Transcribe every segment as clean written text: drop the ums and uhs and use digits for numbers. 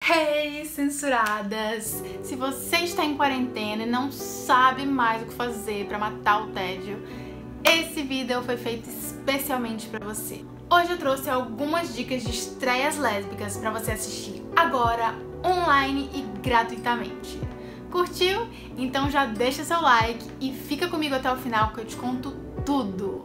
Hey, censuradas! Se você está em quarentena e não sabe mais o que fazer para matar o tédio, esse vídeo foi feito especialmente para você. Hoje eu trouxe algumas dicas de estreias lésbicas para você assistir agora, online e gratuitamente. Curtiu? Então já deixa seu like e fica comigo até o final que eu te conto tudo!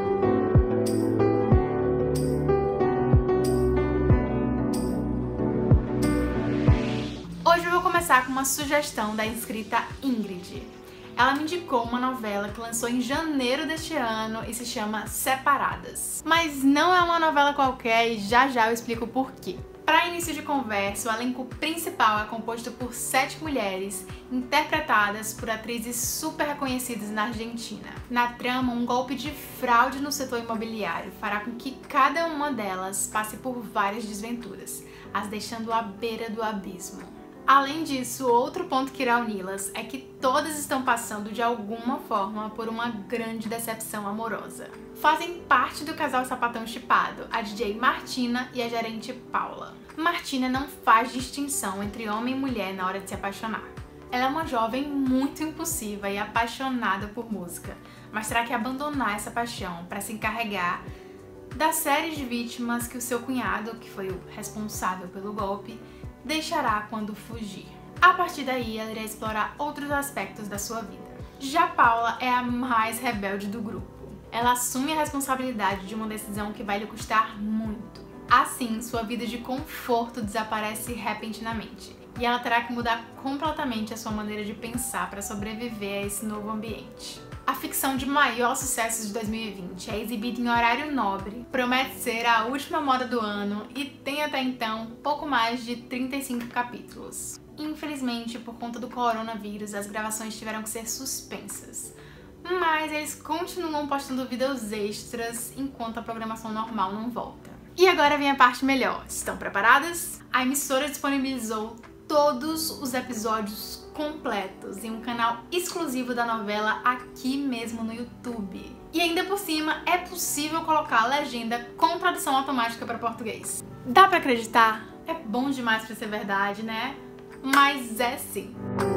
Hoje eu vou começar com uma sugestão da inscrita Ingrid. Ela me indicou uma novela que lançou em janeiro deste ano e se chama Separadas. Mas não é uma novela qualquer e já eu explico o porquê. Para início de conversa, o elenco principal é composto por 7 mulheres, interpretadas por atrizes super reconhecidas na Argentina. Na trama, um golpe de fraude no setor imobiliário fará com que cada uma delas passe por várias desventuras, as deixando à beira do abismo. Além disso, outro ponto que irá uni-las é que todas estão passando de alguma forma por uma grande decepção amorosa. Fazem parte do casal sapatão shippado, a DJ Martina e a gerente Paula. Martina não faz distinção entre homem e mulher na hora de se apaixonar. Ela é uma jovem muito impulsiva e apaixonada por música, mas terá que abandonar essa paixão para se encarregar da série de vítimas que o seu cunhado, que foi o responsável pelo golpe, deixará quando fugir. A partir daí, ela irá explorar outros aspectos da sua vida. Já Paula é a mais rebelde do grupo. Ela assume a responsabilidade de uma decisão que vai lhe custar muito. Assim, sua vida de conforto desaparece repentinamente e ela terá que mudar completamente a sua maneira de pensar para sobreviver a esse novo ambiente. A ficção de maior sucesso de 2020 é exibida em horário nobre, promete ser a última moda do ano e tem até então pouco mais de 35 capítulos. Infelizmente, por conta do coronavírus, as gravações tiveram que ser suspensas, mas eles continuam postando vídeos extras enquanto a programação normal não volta. E agora vem a parte melhor. Estão preparadas? A emissora disponibilizou todos os episódios completos em um canal exclusivo da novela aqui mesmo no YouTube. E ainda por cima é possível colocar a legenda com tradução automática para português. Dá pra acreditar? É bom demais pra ser verdade, né? Mas é sim.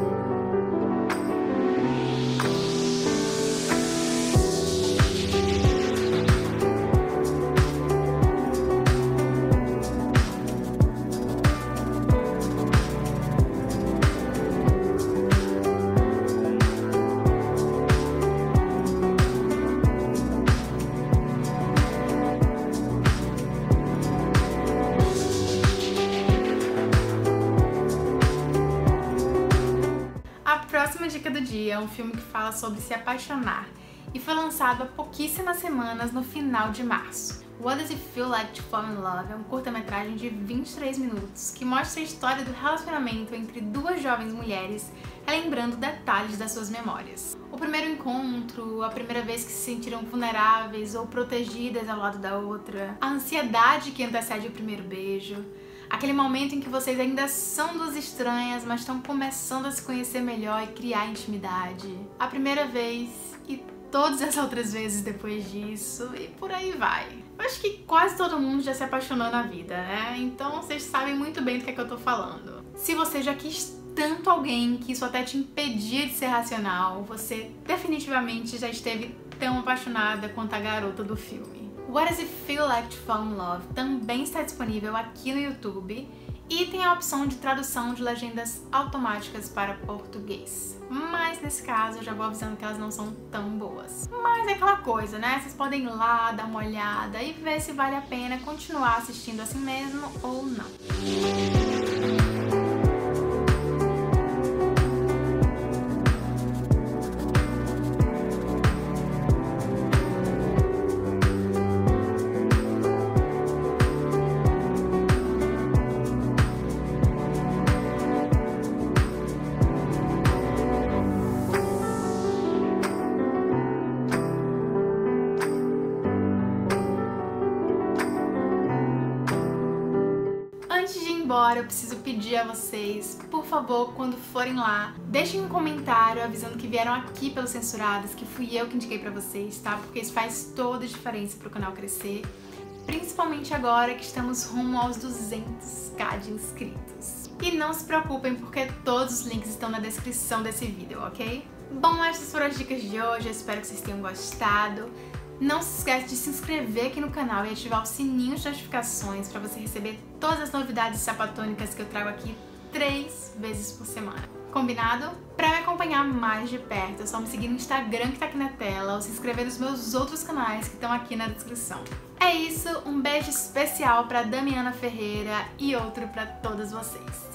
A próxima dica do dia é um filme que fala sobre se apaixonar e foi lançado há pouquíssimas semanas no final de março. What Does It Feel Like to Fall in Love é um curta-metragem de 23 minutos que mostra a história do relacionamento entre duas jovens mulheres, relembrando detalhes das suas memórias. O primeiro encontro, a primeira vez que se sentiram vulneráveis ou protegidas ao lado da outra, a ansiedade que antecede o primeiro beijo, aquele momento em que vocês ainda são duas estranhas, mas estão começando a se conhecer melhor e criar intimidade. A primeira vez e todas as outras vezes depois disso e por aí vai. Eu acho que quase todo mundo já se apaixonou na vida, né? Então vocês sabem muito bem do que é que eu tô falando. Se você já quis tanto alguém que isso até te impedia de ser racional, você definitivamente já esteve tão apaixonada quanto a garota do filme. What Does It Feel Like to Fall in Love também está disponível aqui no YouTube e tem a opção de tradução de legendas automáticas para português. Mas nesse caso eu já vou avisando que elas não são tão boas. Mas é aquela coisa, né? Vocês podem ir lá, dar uma olhada e ver se vale a pena continuar assistindo assim mesmo ou não. Antes de ir embora, eu preciso pedir a vocês, por favor, quando forem lá, deixem um comentário avisando que vieram aqui pelos Censuradas, que fui eu que indiquei pra vocês, tá? Porque isso faz toda a diferença pro canal crescer, principalmente agora que estamos rumo aos 200k de inscritos. E não se preocupem porque todos os links estão na descrição desse vídeo, ok? Bom, essas foram as dicas de hoje, eu espero que vocês tenham gostado. Não se esquece de se inscrever aqui no canal e ativar o sininho de notificações para você receber todas as novidades sapatônicas que eu trago aqui 3 vezes por semana. Combinado? Para me acompanhar mais de perto, é só me seguir no Instagram que tá aqui na tela ou se inscrever nos meus outros canais que estão aqui na descrição. É isso, um beijo especial para Damiana Ferreira e outro para todas vocês.